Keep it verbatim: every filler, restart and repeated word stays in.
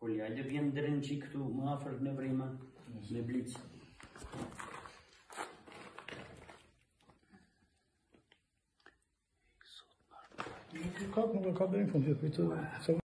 Коля, ajde bijem drnčík tu, má furt nebrýma, neblíc. Как много кадров, это